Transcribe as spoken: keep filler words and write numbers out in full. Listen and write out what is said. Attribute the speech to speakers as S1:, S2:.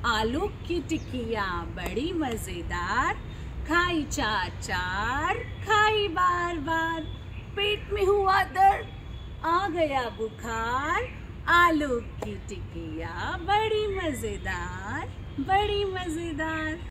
S1: आलू की टिकिया बड़ी मजेदार, खाई चार चार खाई बार बार। पेट में हुआ दर्द आ गया बुखार, आलू की टिकिया बड़ी मजेदार बड़ी मजेदार।